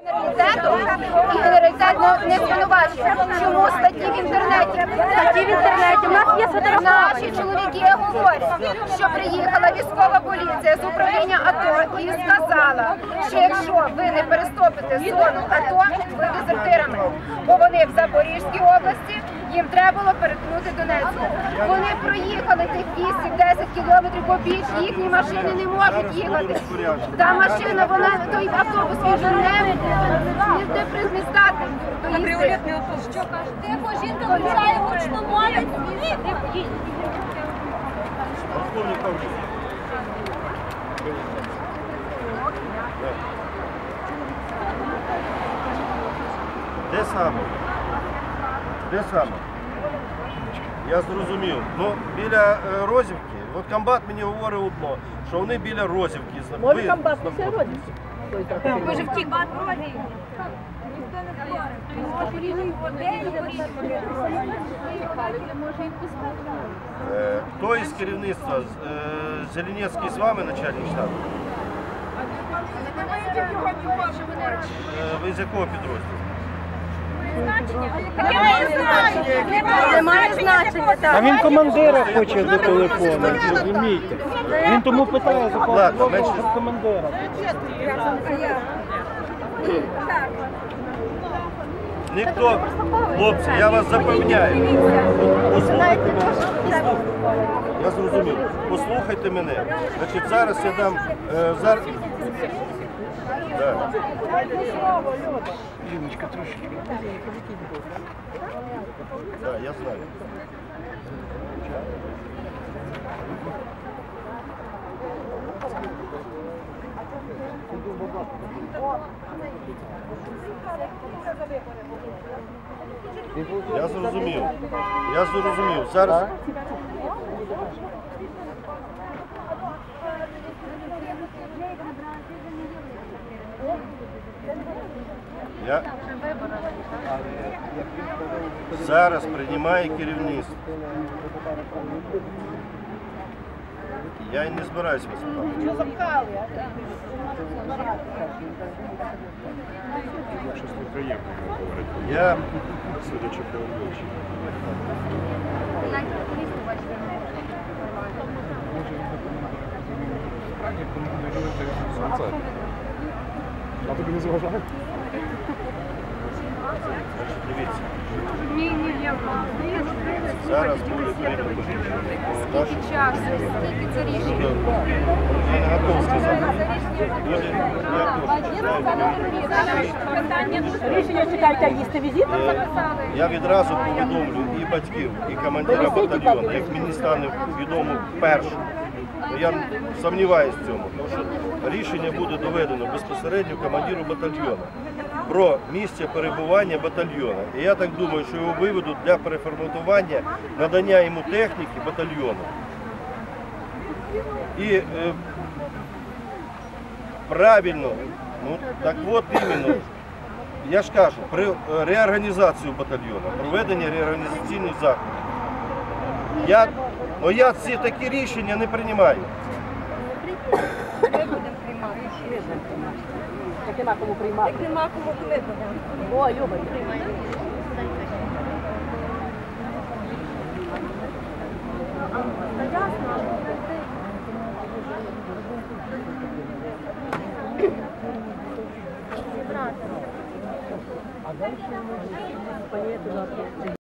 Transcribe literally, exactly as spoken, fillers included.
І генералітет не звинувачує. Чому статті в інтернеті? Статті в інтернеті. У нас є фотографії. Наші чоловіки говорять, що приїхала військова поліція з управління АТО і сказала, що якщо ви не переступите зону АТО, ви дезертирами. Бо вони в Запорізькій області, їм треба було перетнути Донецьку. Вони проїхали тих вісім-десять кілометрів, бо більш їхні машини не можуть їхати. Та машина, вона, той автобус, він вже не Не признестати. Кабріолетний автобус. Що каже? Тихо, жінка вивчає гучномовець. Де саме? Де саме? Я зрозумів. Ну, біля е, Розівки, от комбат мені говорив одно, що вони біля Розівки. Може комбат після Розівки? Може втік бат Розівки? Хто із керівництва? Зеленецький з вами начальник штабу? Ви з якого підрозділу? Немає значення. А він командира хоче до телефону, розумієте? Він тому питає за кого командира. Ніхто, хлопці, я вас запевняю. Послухайте мене. Я зрозумів. Послухайте мене. Значить, зараз я дам... Е, зараз... Да. Жіночка трошки. Да, я знаю. Я зрозумів. Я зрозумів. Зараз... Я... Зараз приймає керівництво. Я і не збираюсь вас питати. Я... Судячи по обличчю. А тобі не зважає? Дивіться. Зараз буде прийнято рішення. Скільки часу, скільки це рішення? Я не готов сказати. Рішення чекаєте їсти візит? Я відразу повідомлю і батьків, і командира батальйону, як мені стане відомо першим. Я сумніваюся в цьому, тому що рішення буде доведено безпосередньо командиру батальйону про місце перебування батальйону. І я так думаю, що його виведуть для переформатування, надання йому техніки батальйону. І е, правильно, ну так от іменно, я ж кажу, при реорганізації батальйону, проведення реорганізаційних заходів. Я, ну я ці такі рішення не приймаю. Ми будемо приймати. Так нема кому приймати. Як нема кому, то ми будемо. О, Люба, приймай. А дальше мы поедем